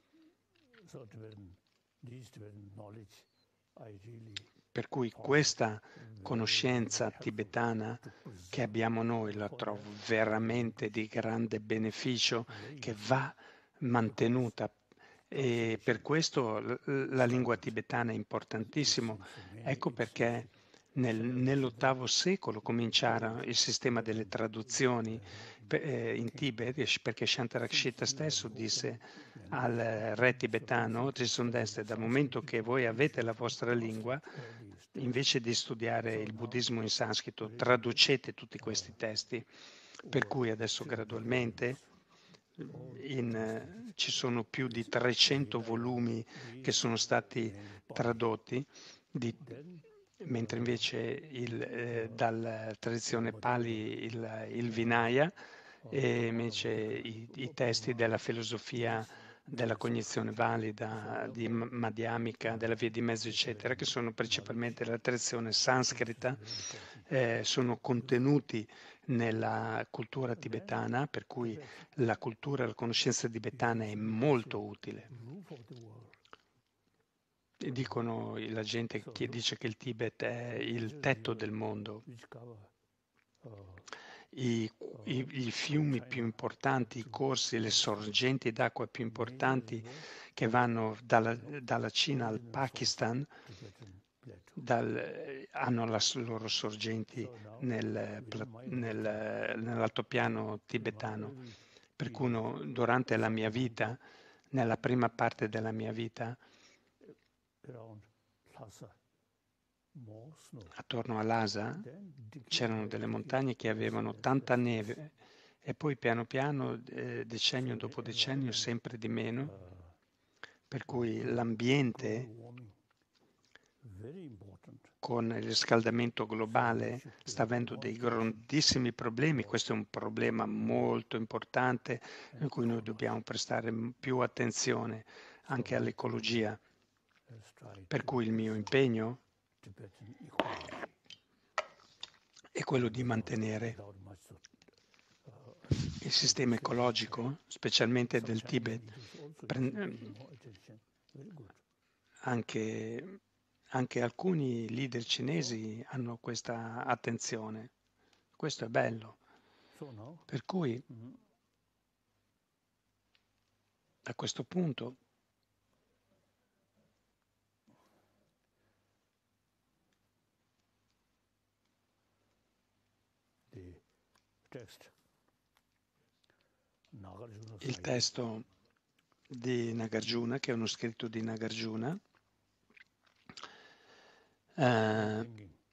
Per cui questa conoscenza tibetana che abbiamo noi la trovo veramente di grande beneficio, che va mantenuta. E per questo la lingua tibetana è importantissima. Ecco perché nel, nell'ottavo secolo cominciarono il sistema delle traduzioni eh, in Tibet, perché Shantarakshita stesso disse al re tibetano, Trisondeste, dal momento che voi avete la vostra lingua, invece di studiare il buddismo in sanscrito, traducete tutti questi testi, per cui adesso gradualmente in, eh, ci sono più di trecento volumi che sono stati tradotti, di, mentre invece il, eh, dalla tradizione Pali il, il Vinaya e invece i, i testi della filosofia della cognizione valida, di Madhyamika, della via di mezzo, eccetera, che sono principalmente la tradizione sanscrita, eh, sono contenuti nella cultura tibetana, per cui la cultura e la conoscenza tibetana è molto utile. E dicono la gente che dice che il Tibet è il tetto del mondo. I, i, i fiumi più importanti, i corsi, le sorgenti d'acqua più importanti che vanno dalla, dalla Cina al Pakistan dal, hanno le loro sorgenti nel, nel, nell'altopiano tibetano. Per cui uno, durante la mia vita, nella prima parte della mia vita, attorno a Lhasa c'erano delle montagne che avevano tanta neve e poi piano piano, eh, decennio dopo decennio, sempre di meno, per cui l'ambiente con il riscaldamento globale sta avendo dei grandissimi problemi. Questo è un problema molto importante in cui noi dobbiamo prestare più attenzione anche all'ecologia. Per cui il mio impegno è quello di mantenere il sistema ecologico, specialmente del Tibet, anche, anche alcuni leader cinesi hanno questa attenzione. Questo è bello. Per cui, a questo punto, il testo di Nagarjuna, che è uno scritto di Nagarjuna, eh,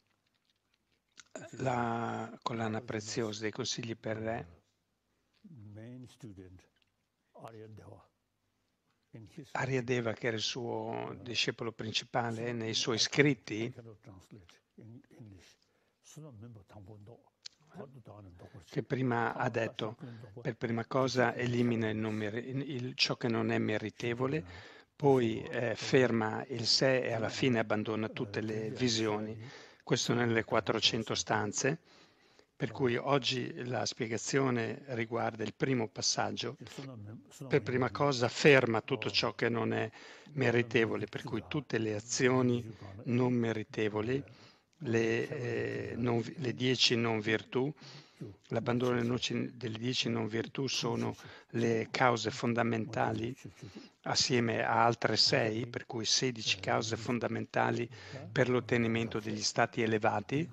la collana preziosa dei consigli per re, Aryadeva, che era il suo discepolo principale, nei suoi scritti che prima ha detto, per prima cosa elimina il non mer- il, ciò che non è meritevole, poi eh, ferma il sé e alla fine abbandona tutte le visioni. Questo nelle quattrocento stanze, per cui oggi la spiegazione riguarda il primo passaggio. Per prima cosa ferma tutto ciò che non è meritevole, per cui tutte le azioni non meritevoli, le, eh, non, le dieci non virtù. L'abbandono delle dieci non virtù sono le cause fondamentali assieme a altre sei, per cui sedici cause fondamentali per l'ottenimento degli stati elevati,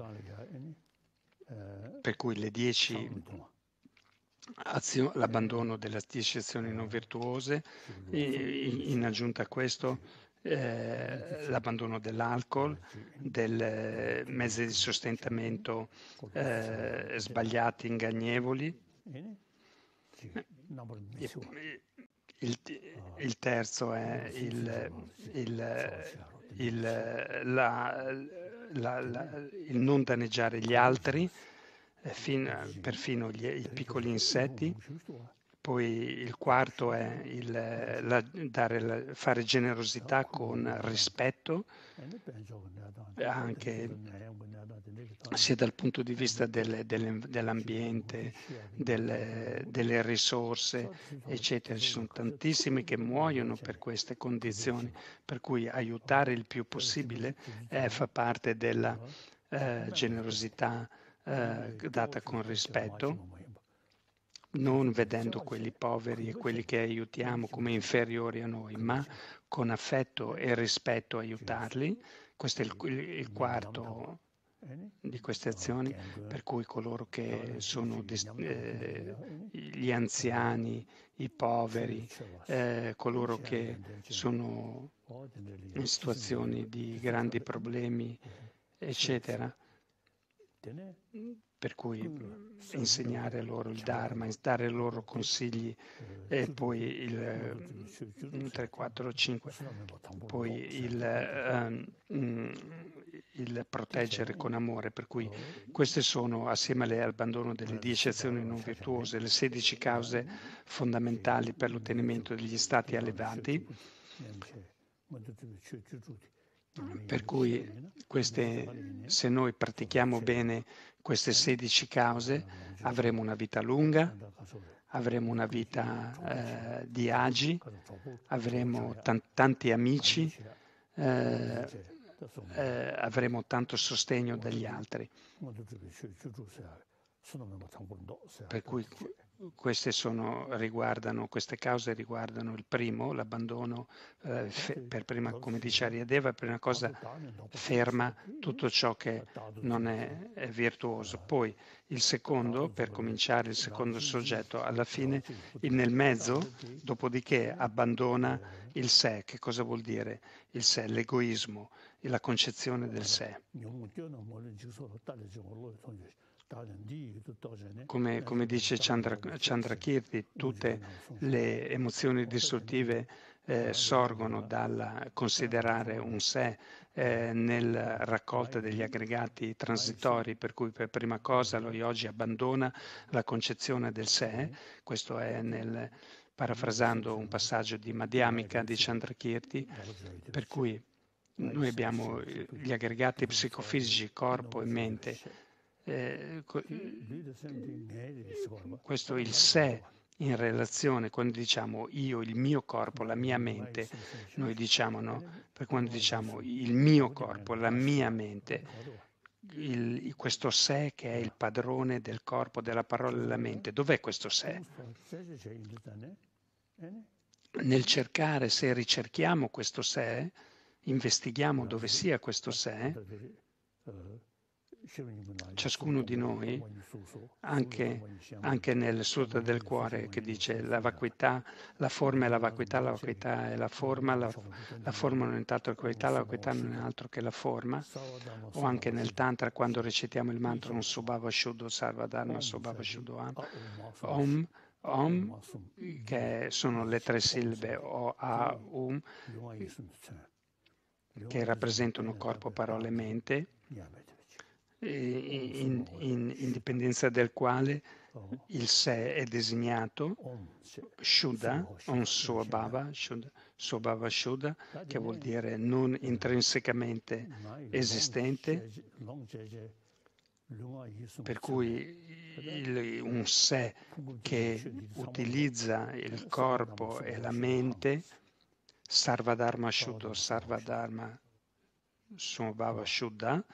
per cui le dieci azio- l'abbandono delle dieci azioni non virtuose, in aggiunta a questo eh, l'abbandono dell'alcol, dei mezzi di sostentamento eh, sbagliati, ingannevoli. Il, il terzo è il, il, il, la, la, la, il non danneggiare gli altri, fin, perfino gli, i piccoli insetti. Poi il quarto è il, la, dare, la, fare generosità con rispetto, anche sia dal punto di vista delle, delle, dell'ambiente, delle, delle risorse, eccetera. Ci sono tantissimi che muoiono per queste condizioni, per cui aiutare il più possibile eh, fa parte della eh, generosità eh, data con rispetto, non vedendo quelli poveri e quelli che aiutiamo come inferiori a noi, ma con affetto e rispetto aiutarli. Questo è il, il quarto di queste azioni, per cui coloro che sono eh, gli anziani, i poveri, eh, coloro che sono in situazioni di grandi problemi, eccetera. Per cui insegnare loro il Dharma, dare loro consigli e poi il tre, quattro, cinque, poi il, um, il proteggere con amore, per cui queste sono, assieme all'abbandono delle dieci azioni non virtuose, le sedici cause fondamentali per l'ottenimento degli stati elevati. Per cui queste, se noi pratichiamo bene queste sedici cause, avremo una vita lunga, avremo una vita eh, di agi, avremo t- tanti amici, eh, eh, avremo tanto sostegno dagli altri. Per cui queste sono, riguardano, queste cause riguardano il primo, l'abbandono, eh, fe, per prima, come dice Aryadeva, per una cosa ferma tutto ciò che non è, è virtuoso. Poi il secondo, per cominciare il secondo soggetto, alla fine nel mezzo, dopodiché abbandona il sé. Che cosa vuol dire il sé? L'egoismo e la concezione del sé. Come, come dice Chandra, Chandrakirti, tutte le emozioni distruttive eh, sorgono dal considerare un sé eh, nella raccolta degli aggregati transitori, per cui per prima cosa lo yogi abbandona la concezione del sé. Questo è nel, parafrasando un passaggio di Madhyamika di Chandrakirti, per cui noi abbiamo gli aggregati psicofisici, corpo e mente. Eh, questo è il sé in relazione, quando diciamo io, il mio corpo, la mia mente, noi diciamo no, per quando diciamo il mio corpo, la mia mente, il, questo sé che è il padrone del corpo, della parola e della mente, dov'è questo sé? Nel cercare, se ricerchiamo questo sé, investighiamo dove sia questo sé, ciascuno di noi, anche, anche nel Sutta del Cuore che dice la vacuità, la forma è la vacuità, la vacuità è la forma, la, la forma non è altro che la vacuità, la vacuità non è altro che la forma, o anche nel Tantra quando recitiamo il mantra un Subhava Shuddho Sarva Dharma Subhava Shuddho Am, Om, Om, che sono le tre sillabe O, A, Um, che rappresentano corpo, parole, mente, in, in, in dipendenza del quale il sé è designato Shuddha, Om Svabhava, Shuddha, Svabhava Shuddha, che vuol dire non intrinsecamente esistente, per cui il, un sé che utilizza il corpo e la mente, Sarvadharma Shuddha, Sarvadharma Svabhava Shuddha,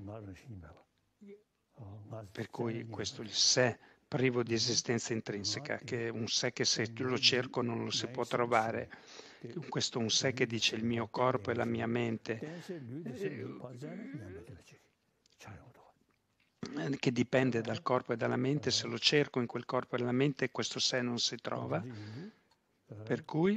per cui questo il sé privo di esistenza intrinseca, che è un sé che se lo cerco non lo si può trovare, questo è un sé che dice il mio corpo e la mia mente, che dipende dal corpo e dalla mente, se lo cerco in quel corpo e nella mente questo sé non si trova, per cui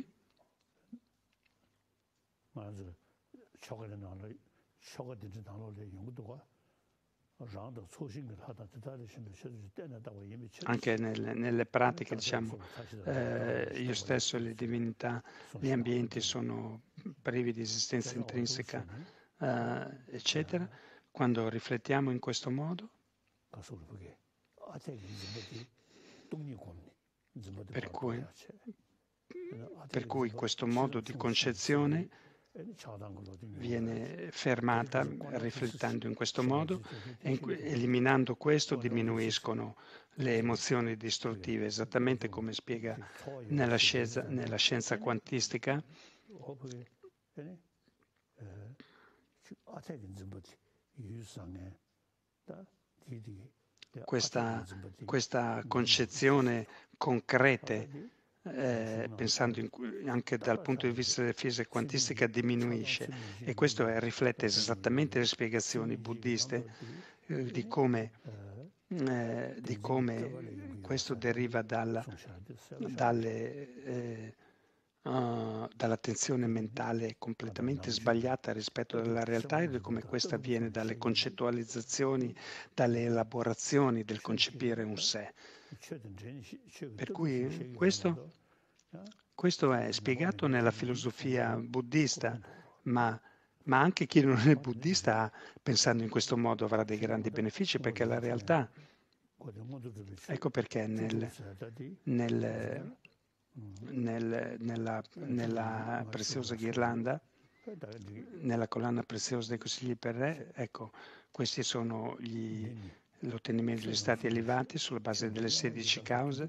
anche nelle, nelle pratiche, diciamo, eh, io stesso, le divinità, gli ambienti sono privi di esistenza intrinseca, eh, eccetera. Quando riflettiamo in questo modo, per cui, per cui questo modo di concezione viene fermata riflettendo in questo modo e in, eliminando questo diminuiscono le emozioni distruttive, esattamente come spiega nella scienza, nella scienza quantistica. Questa, questa concezione concrete, eh, pensando in, anche dal punto di vista della fisica quantistica, diminuisce, e questo è, riflette esattamente le spiegazioni buddiste eh, di come, eh, di come questo deriva dalla, dalle, eh, uh, dall'attenzione mentale completamente sbagliata rispetto alla realtà, e di come questa avviene dalle concettualizzazioni, dalle elaborazioni del concepire un sé. Per cui questo, questo è spiegato nella filosofia buddista, ma, ma anche chi non è buddista, pensando in questo modo, avrà dei grandi benefici, perché la realtà, ecco perché nel, nel, nel, nella, nella preziosa ghirlanda, nella collana preziosa dei consigli per re, ecco, questi sono gli, l'ottenimento degli stati elevati sulla base delle sedici cause,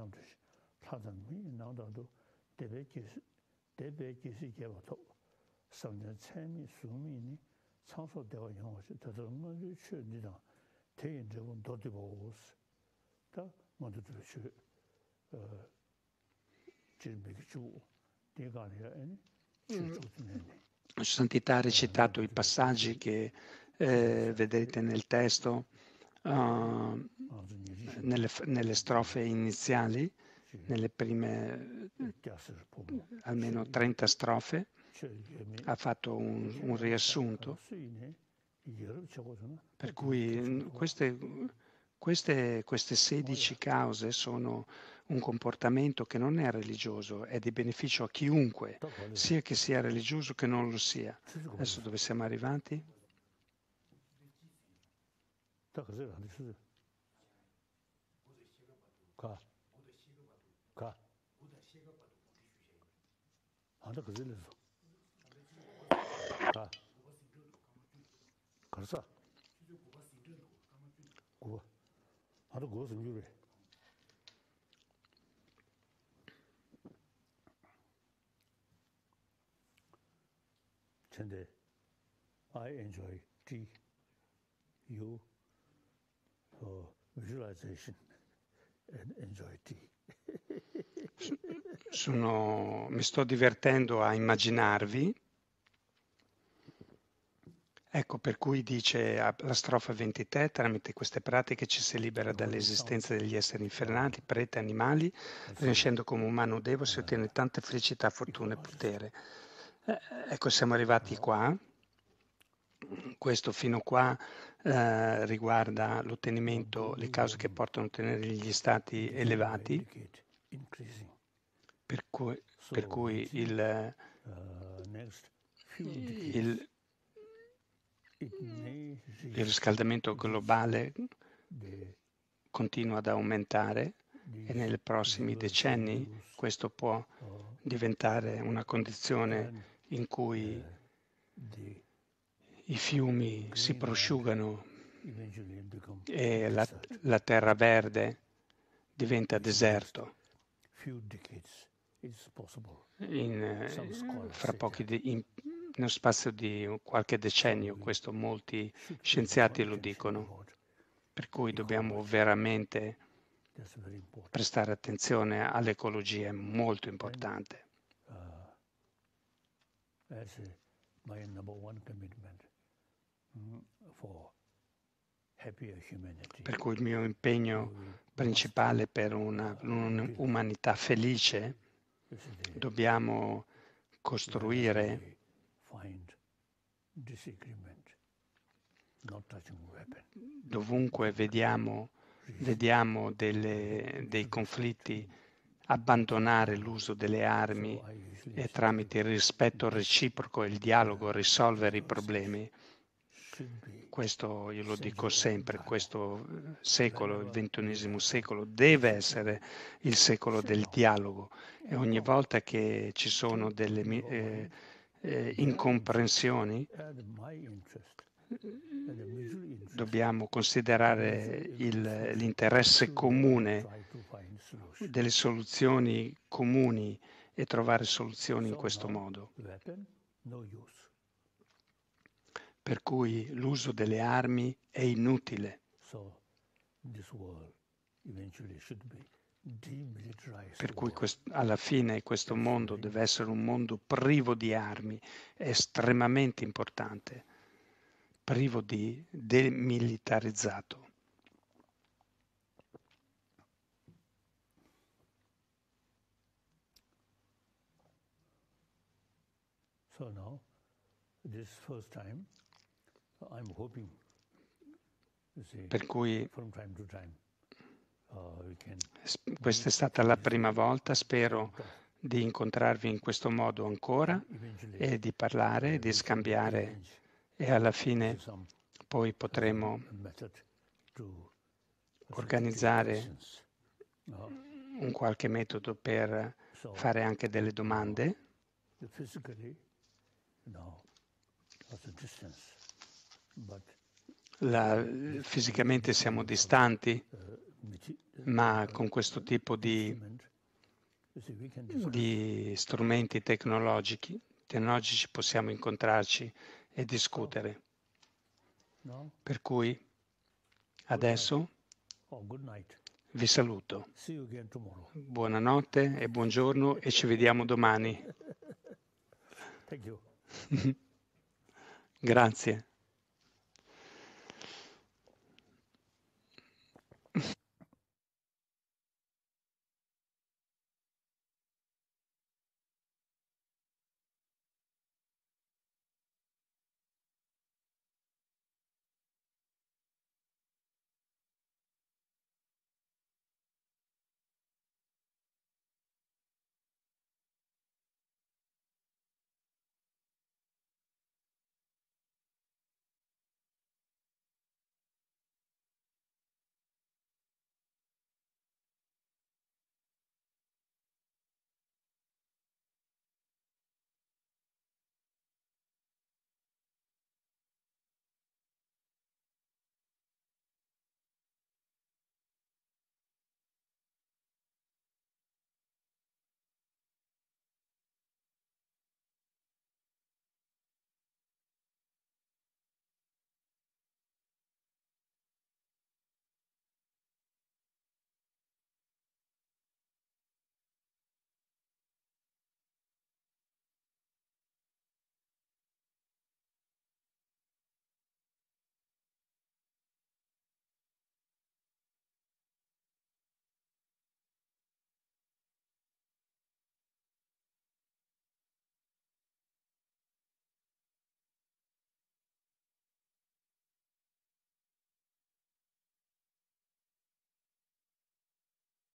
Santità ha recitato i passaggi che eh, vedete nel testo, uh, nelle, nelle strofe iniziali, nelle prime almeno trenta strofe, ha fatto un, un riassunto, per cui queste, queste, queste sedici cause sono un comportamento che non è religioso, è di beneficio a chiunque, sia che sia religioso che non lo sia. Adesso dove siamo arrivati? I enjoy tea. You uh, visualization and enjoy tea. Sono, mi sto divertendo a immaginarvi. Ecco, per cui dice la strofa ventitré, tramite queste pratiche ci si libera dall'esistenza degli esseri infernali, preti, animali, rinascendo come umano devo si ottiene tanta felicità, fortuna e potere. Eh, ecco, siamo arrivati qua. Questo fino qua eh, riguarda l'ottenimento, le cause che portano a ottenere gli stati elevati. increasing. Per cui, So per cui we il, uh, next few decades, il, it may il reach riscaldamento globale the, continua ad aumentare e these nei prossimi zero decenni values questo può uh, diventare una condizione and in cui uh, the i fiumi si green land prosciugano eventually become e la, desert. la terra verde diventa It's next deserto. few decades it's possible. In, Some eh, scholars fra say pochi that. de- in, nello spazio di qualche decennio, we questo molti should pay scienziati more lo attention dicono, about per cui dobbiamo ecology. veramente That's very important. prestare attenzione all'ecologia, è molto importante. Uh, as a, my number one commitment mm, for happier humanity. Per cui il mio impegno we principale per una, uh, un'umanità felice, must, is the- dobbiamo costruire wherever we find disagreement, not touching weapon. dovunque vediamo, vediamo delle, dei conflitti, abbandonare l'uso delle armi So I usually e say tramite il rispetto reciproco e il dialogo risolvere i uh, problemi. should be Questo io lo dico century of sempre, dialogue. questo secolo, il Whenever ventunesimo we secolo, have deve essere il secolo sit del down dialogo e and ogni talk volta che ci sono to delle mi- your eh, mind, eh, their incomprensioni, interest and my interest and the mutual interest. dobbiamo considerare il- l'interesse comune Try to find solution. delle soluzioni comuni e trovare soluzioni in So questo now, modo. weapon, no use. Per cui l'uso delle armi è inutile. So this world eventually should be demilitarized Per cui world. quest- alla fine questo mondo deve essere un mondo privo di armi, è estremamente importante, privo di demilitarizzato. So now, this first time, I'm hoping, you see, Per cui from time to time, uh, we can s- questa è stata la prima volta, spero di incontrarvi in questo modo ancora eventually e di parlare, di scambiare e alla fine some poi potremo method to organizzare questions. Uh, un qualche metodo per so fare anche delle domande. the physically, now, at a distance, but La- fisicamente siamo distanti, uh, mati- ma con questo tipo di, instrument, you see, we can discuss. di strumenti tecnologici, tecnologici possiamo incontrarci e discutere. Now, Per cui adesso oh, good night. vi saluto. See you again tomorrow. Buonanotte e buongiorno e ci vediamo domani. Thank you. Grazie.